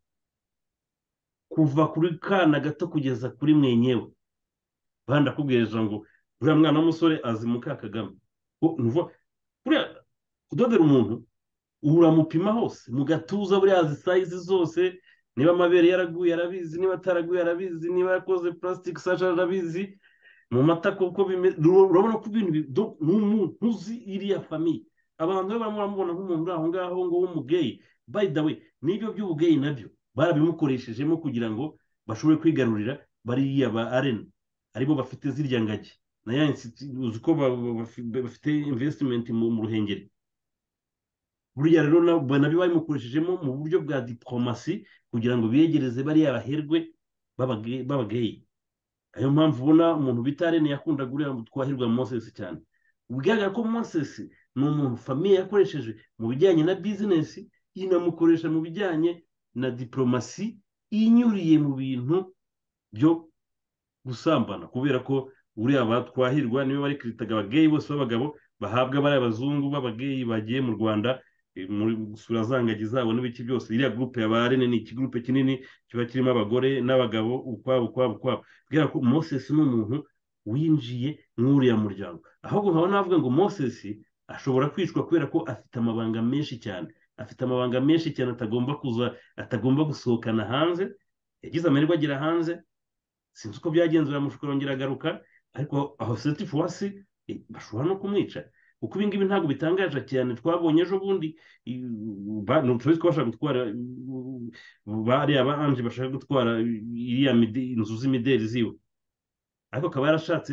kuva kuri kana gato kugeza kuri mwenyewe, bandakubwiriza ngo uriya mwana w'umusore azi muka Kagame. Ko nuva kuriya kudodera umuntu uramupima hose mu gatuza, buriya azi size zose, niba amabere yaraguye arabizi, niba ataraguye arabizi, niba yakoze plastic surgery arabizi, mu mata kuko bimeze. Urabona ko ibintu bi- do- ni umuntu uzi iriya famiye. Abantu be barimo baramubona nk'umuntu uri aho ngaho ngo w'umugeyi. By the way, n'ibyo by'ubugeyi nabyo barabimukoreshejemo kugira ngo bashobore kwigarurira bariya ba arena, aribo bafite zirya ngagi na ya insiti- uzi ko ba- ba- bafi- bafite investment mu mu Ruhengeri. Buriya rero na- ba- nabyo babimukoreshejemo mu buryo bwa diplomasi kugira ngo biyegereze bariya baherwe b'abage- b'abageyi. Ayo mpamvu ubona umuntu bita Arene yakundaga uriya Twahirwa Moses cyane. Bigaragara ko Moses ni umuntu famiye yakoresheje mu bijyanye na business, inamukoresha mu bijyanye na diplomasi, inyuriye mu bintu byo gusambana, kubera ko uriya batwahirwa niwe bari kwitaga abageyi bose b'abagabo bahabwa bariya abazungu b'abageyi bagiye mu Rwanda eh, muri gusura za ngagi zabo n'ibiki byose. Iriya gurupe ya Barene ni ikigurupe kinini kiba kirimo abagore n'abagabo ukwabo ukwabo ukwabo. Kubera ko Moses ni umuntu winjiye mw'uriya muryango. Ahubwo nkaba navuga ngo Moses ashobora kwicwa kubera ko afite amabanga menshi cyane, afite amabanga menshi cyane atagomba kuza atagomba gusohokana hanze. Yagize amahirwe agera hanze, sinzi uko byagenze, uramushuka yongera agaruka, ariko aho seti fuwasi bashobora no kumwica, kuko ibi ngibi ntabwo bitangaje cyane. Twabonye ejo bundi i- ba- ni tuzi ko bashaka gutwara uh, bariya ba Ange bashaka gutwara iriya mide- inzu z'imideli ziwe, ariko akaba yarashatse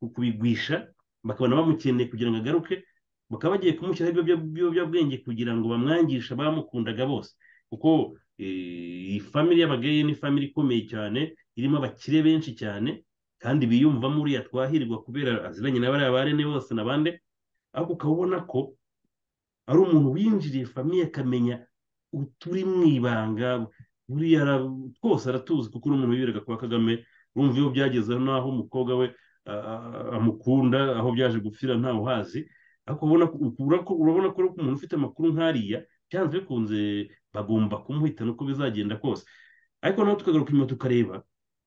kubigwisha bakabona bamukeneye kugira ngo agaruke bakaba bagiye kumushyiraho ibiyobyabwenge kugira ngo bamwangishe abamukundaga bose kuko iyi family y'abageye ni family ikomeye cyane irimo abakire benshi cyane kandi biyumvamo uriya Twahirwa kubera aziranye na bariya barene bose n'abandi ariko ukabona ko ari umuntu winjiriye famille akamenya uturi mu ibanga buriya twose aratuzi kuko uri umuntu wiberaga kwa Kagame urumva iyo byagezeho naho umukobwa we amukunda aho byaje gupfira ntawe uhazi ariko urabona ko umuntu ufite amakuru nk'ariya byanze bikunze bagomba kumuhitana uko bizagenda kose ariko naho tukagaruka inyuma tukareba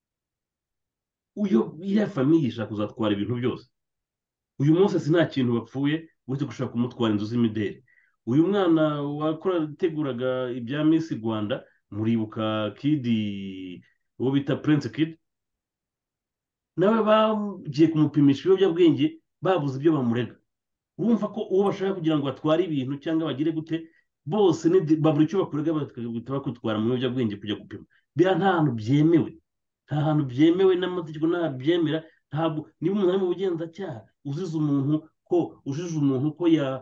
uyu iriya famiye ishaka kuzatwara ibintu byose uyu munsi si nta kintu bapfuye uretse gushaka kumutwara inzu z'imideli uyu mwana wateguraga ibya Miss Rwanda muribuka Kidi uwo bita Prince Kid nawe bagiye kumupimisha ibiyobyabwenge babuze ibyo bamurega urumva ko uwo bashaka kugira ngo batware ibintu cyangwa bagire gute bose babura icyo bakurega bakutwara mu biyobyabwenge kujya gupima biriya nta hantu byemewe nta hantu byemewe n'amategeko nta byemera ntabwo niba umuntu ari mu bugenzacyaha uzize umuntu ko ujije umuntu ko ya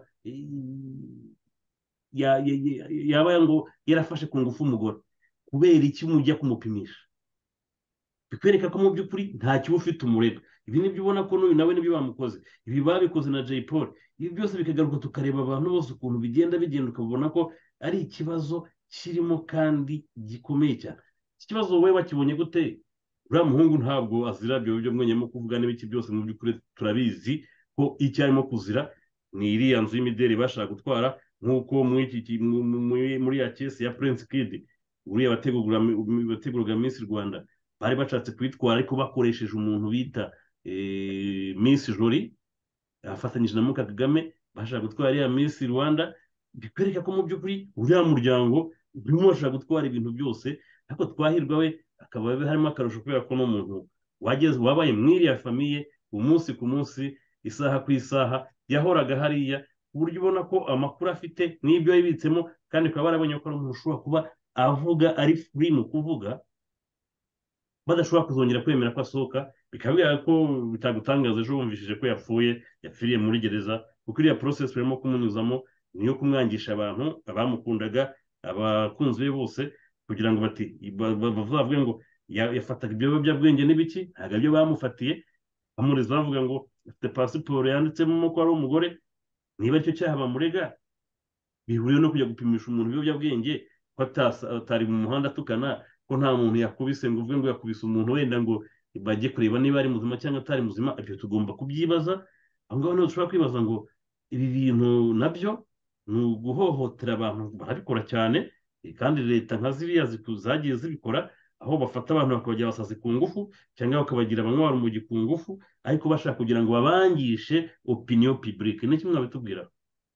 yaba ngo yarafashe ku ngufu umugore kubera iki mujya kumupimisha bikwereka ko mu by'ukuri nta kiba ufite umurega ibi nibyo ubona ko n'uyu nawe nibyo bamukoze ibi babikoze na Jay Paul ibi byose bikagaruka tukareba abantu bose ukuntu bigenda bigenda ukabona ko ari ikibazo kirimo kandi gikomeye cyane iki kibazo wowe wakibonye gute uriya muhungu ntabwo azira ibyo byo mwenyemo kuvuga n'ibiki byose mu by'ukuri turabizi ko icyo arimo kuzira ni iriya nzu y'imideli bashaka gutwara nk'uko muri ya kesi ya Prince Kid uriya bateguraga Miss Rwanda bari bashatse kwitwara ariko bakoresheje umuntu bita Miss Jolie afatanyije na Muka Kagame bashaka gutwara iriya Miss Rwanda bikwereka ko mu by'ukuri uriya muryango urimo bashaka gutwara ibintu byose ariko Twahirwa we akaba harimo akarusho kubera ko n'umuntu wageze wabaye mwiriya famiye umunsi ku munsi isaha ku isaha yahoraga hariya ku buryo ubona ko amakuru afite n'ibyo yibitsemo kandi ukaba barabonye ko ari umuntu ushobora kuba avuga ari free mu kuvuga badashobora kuzongera kwemera ko asohoka bikaba bigaragara ko bitagutangaza ejo wumvishije ko yapfuye yapfiriye muri gereza kuko iriya process barimo kumunyuzamo niyo kumwangisha abantu abamukundaga abakunzi be bose kugira ngo bati bavuge ngo yafataga ibiyobyabwenge n'ibiki ntabwo ibyo bamufatiye bamureza bavuga ngo afite pasiporo yanditsemo ko ari umugore niba aricyo cyaha bamurega bihuriye no kujya gupimisha umuntu ibiyobyabwenge ko atari mu muhanda atukana ko nta muntu yakubise ngo uvuge ngo yakubise umuntu wenda ngo bajye kureba niba ari muzima cyangwa atari muzima ibyo tugomba kubyibaza aho ngaho niho dushobora kwibaza ngo ibi bintu nabyo ni uguhohotera abantu barabikora cyane kandi leta nka ziriya zagiye zibikora aho bafata abantu bakabagira abasazi ku ngufu cyangwa bakabagira abanywa mu ku ngufu ariko bashaka kugira ngo babangishe opinion publique ni kimwe mwabitubwira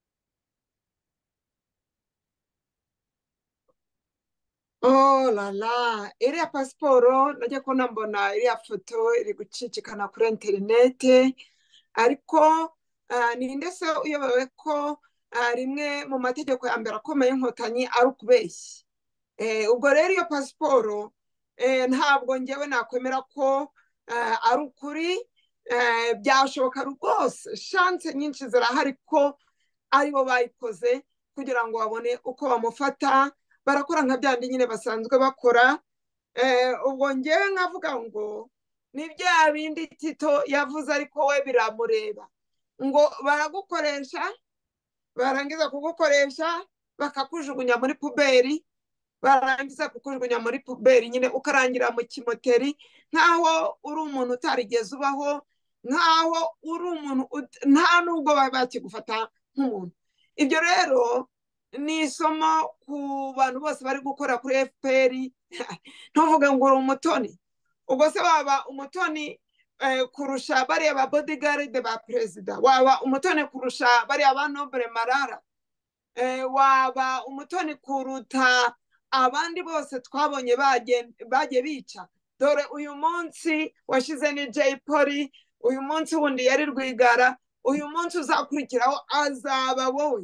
oh la la iriya pasiporo najya ko nambona iriya foto iri gucicikana kuri interinete ariko ninde se uyobewe ko rimwe mu mategeko ya mbere akomeye y'inkotanyi ari ukubeshya ubwo rero iyo pasiporo ntabwo ngewe nakwemera ko ari ukuri byashoboka rwose shanse nyinshi zirahari ko aribo bayikoze kugira ngo babone uko bamufata barakora nka byandi nyine basanzwe bakora ubwo ngewe nkavuga ngo ni bya bindi Tito yavuze ariko we biramureba ngo baragukoresha barangiza kugukoresha bakakujugunya muri puberi barangiza kukujugunya muri puberi nyine ukarangira mu kimoteri nk'aho uri umuntu utarigeze ubaho nk'aho uri umuntu nta nubwo baba bakigufata nk'umuntu ibyo rero ni isomo ku bantu bose bari gukora kuri F P R ntuvuge ngo uri umutoni ubwo se waba umutoni kurusha bariya ba bodyguard ba perezida waba umutoni kurusha bariya ba Noble Marara waba umutoni kuruta abandi bose twabonye bagiye bica dore uyu munsi washize ni Jay Polly uyu munsi wundi yari Rwigara uyu munsi uzakurikiraho azaba wowe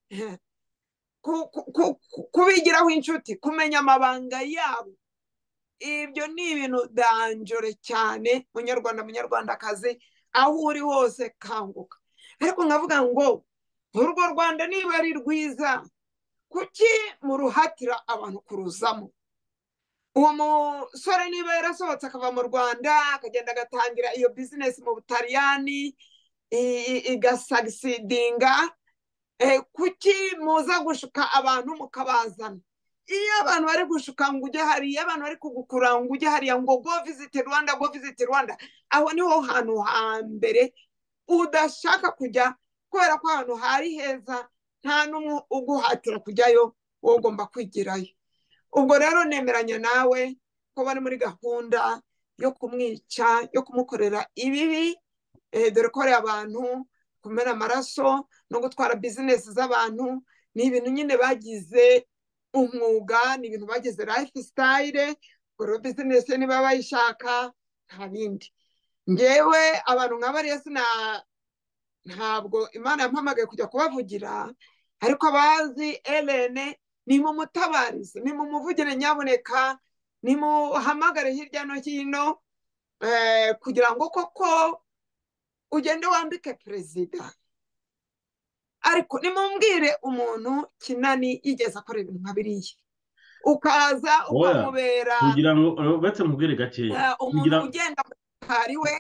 kubigiraho inshuti kumenya amabanga yabo ibyo ni ibintu danjore cyane munyarwanda munyarwandakazi aho uri hose kanguka. Ariko nkavuga ngo urwo Rwanda niba ari rwiza, kuki muruhatira abantu kuruzamo? Uwo musore niba yarasohotse akava mu Rwanda akagenda agatangira iyo bizinesi mu Butaliyani igasagisidinga, kuki muza gushuka abantu mukabazana? Iyo abantu bari gushuka ngo ujye hariya, abantu bari kugukura ngo ujye hariya, ngo go visit Rwanda, go visit Rwanda, aho niho hantu hambere udashaka kujya, kubera ko ahantu hari heza nta n'umwe uguhatira kujyayo, wowe ugomba kwigirayo. Ubwo rero nemeranya nawe ko bari muri gahunda yo kumwica, yo kumukorera ibibi, dore ko ari abantu kumena amaraso no gutwara bizinesi z'abantu ni ibintu nyine bagize umwuga, ni ibintu bagize lifestyle. Ubwo bizinesi niba bayishaka nta bindi. Ngewe abantu nka bariya sina, ntabwo Imana yampamagaye kujya kubavugira, ariko abazi Elene ni mu mutabarize, ni mu muvugire nyaboneka, ni muhamagare hirya no hino kugira ngo koko ugende wambike perezida. Ariko nimumbwire umuntu Kinani yigeze akora ibintu nka biriya, ukaza ukamubera kugira ngo betse mubwire gakeya, umuntu ugenda hari we,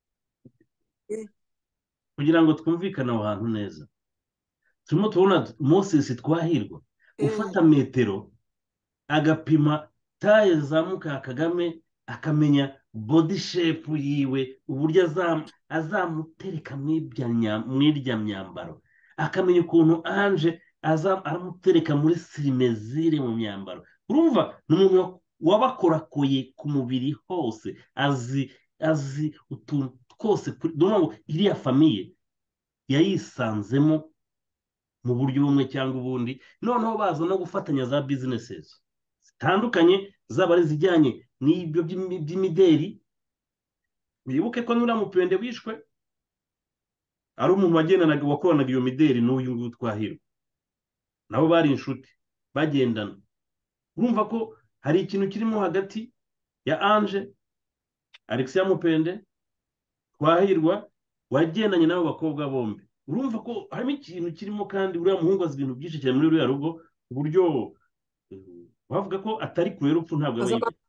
kugira ngo twumvikane aho hantu neza. Turimo tubona Moses Twahirwa ufata metero agapima taye zamuka ya Kagame, akamenya body shape yiwe, uburyo azamutereka mw'irya myambaro, akamenya ukuntu Ange azamutereka muri sirimezire mu myambaro. Urumva ni umuntu wabakorakoye ku mubiri hose, azi azi utuntu twose. Ngo iriya famiye yayisanzemo mu buryo bumwe cyangwa ubundi, noneho baza no gufatanya za businesses zitandukanye, zaba ari zijyanye n'ibyo by'imideri. Wibuke ko nura Mupende wishwe ari umuntu wagendanaga wakoranaga iyo mideri n'uyu nguyu Twahirwa, nabo bari inshuti bagendana. Urumva ko hari ikintu kirimo hagati ya Ange, Alexia Mupende, Twahirwa wagendanye n'abo bakobwa bombi. Urumva ko harimo ikintu kirimo, kandi uriya muhungu azi ibintu byinshi cyane muri uriya rugo, ku buryo bavuga ko atari kure y'urupfu. Ntabwo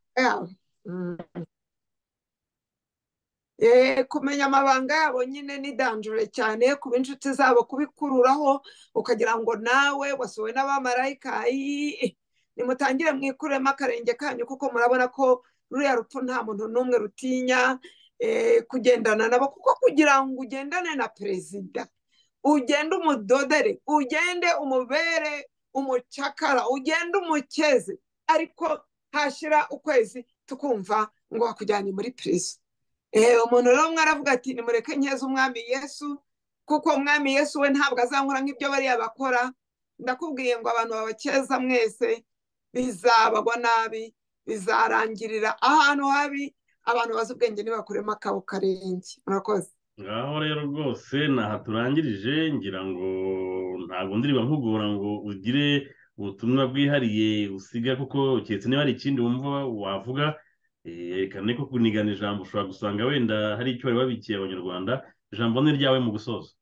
kumenya amabanga yabo nyine ni dangerous cyane, kuba inshuti zabo kubikururaho ukagira ngo nawe wasowe n'abamarayika. Nimutangire mwikuremo akarenge kanyu, kuko murabona ko ruriya rupfu nta muntu n'umwe rutinya kugendana nabo, kuko kugira ngo ugendane na perezida, ugende umudodere, ugende umubere umucakara, ugende umukeze, ariko hashira ukwezi tukumva ngo wakujyanye muri prison. Umuntu rero umwe aravuga ati nimureke nkeze umwami Yesu, kuko umwami Yesu we ntabwo azankora nk'ibyo bariya bakora. Ndakubwiye ngo abantu babakeza mwese bizabagwa nabi, bizarangirira ahantu habi. Abantu bazi ubwenge nibakuremo akabo karenge. Murakoze. Ngaho rero rwose naha turangirije, ngira ngo ntabwo ndiriba nkugora ngo ugire ubutumwa bwihariye usiga, kuko keretse niba hari ikindi wumva wavuga. Yerekane ko kunigana ijambo ushobora gusanga wenda hari icyo bari babikiye Abanyarwanda. Ijambo ni ryawe mu gusoza.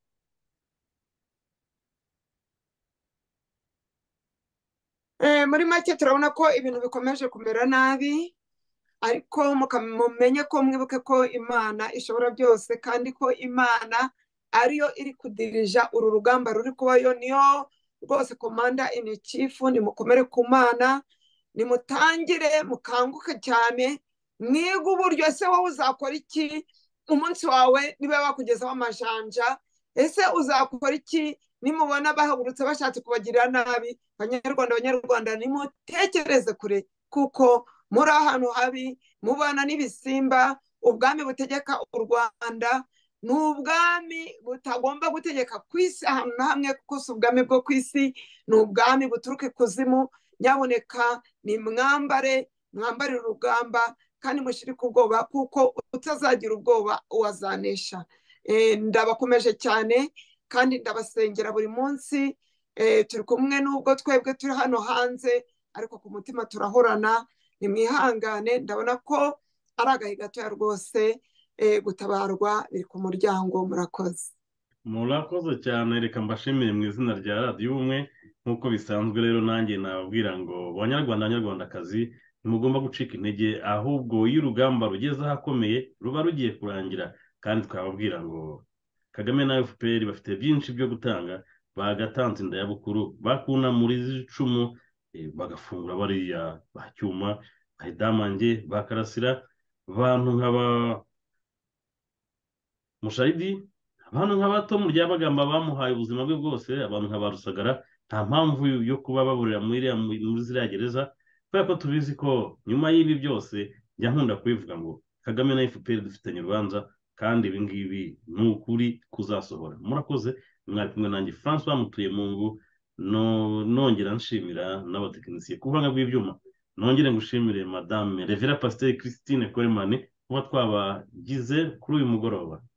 Muri make turabona ko ibintu bikomeje kumera nabi, ariko mumenye ko mwibuke ko Imana ishobora byose, kandi ko Imana ariyo iri kudirija uru rugamba ruri kubayo. Niyo rwose komanda in chief. Nimukomere ku Mana, nimutangire mukanguke cyane, mwiga uburyo ese wowe uzakora iki umunsi wawe niba bakugezaho amajanja. Ese uzakora iki nimubona bahagurutse bashatse kubagirira nabi? Banyarwanda Banyarwanda nimutekereze kure, kuko muri ahantu habi, mubana n'ibisimba. Ubwami butegeka u Rwanda ni ubwami butagomba gutegeka ku isi ahantu na hamwe, kuko si ubwami bwo ku isi, ni ubwami buturuka ikuzimu. Nyaboneka ni mwambare mwambarira urugamba, kandi mushirike ubwoba, kuko utazagira ubwoba uwazanesha. Ndabakomeje cyane, kandi ndabasengera buri munsi. Turi kumwe n'ubwo twebwe turi hano hanze, ariko ku mutima turahorana. Nimwihangane, ndabona ko ari agahe gatoya rwose. gutabarwa biri ku muryango. Murakoze. murakoze cyane, reka mbashimire mu izina rya radiyo ubumwe. nk'uko bisanzwe rero nanjye nababwira ngo banyarwanda banyarwandakazi ntimugomba gucika intege, ahubwo iyo urugamba rugeze ahakomeye ruba rugiye kurangira, kandi twababwira ngo Kagame na F P R bafite byinshi byo gutanga, bagatanze inda ya bukuru, bakunamura icumu, bagafungura bariya bacyuma bahidamange bakarasira abantu nk'aba Mushayidi, abantu nk'abato mu ryabagamba bamuhaye ubuzima bwe bwose, abantu nk'aba Rusagara, nta mpamvu yo kuba baburira muri ziriya gereza, kubera ko tubizi ko nyuma y'ibi byose njya nkunda kubivuga ngo Kagame na F P R dufitanye urubanza, kandi ibi ngibi ni ukuri kuzasohora. Murakoze, mwari kumwe nanjye Francois Mutuyemungu, nongera nshimira n'abatekinisiye ku buhanga bw'ibyuma, nongere ngushimire madame Revera Pasiteri Christine Coleman kuba twabagize kuri uyu mugoroba.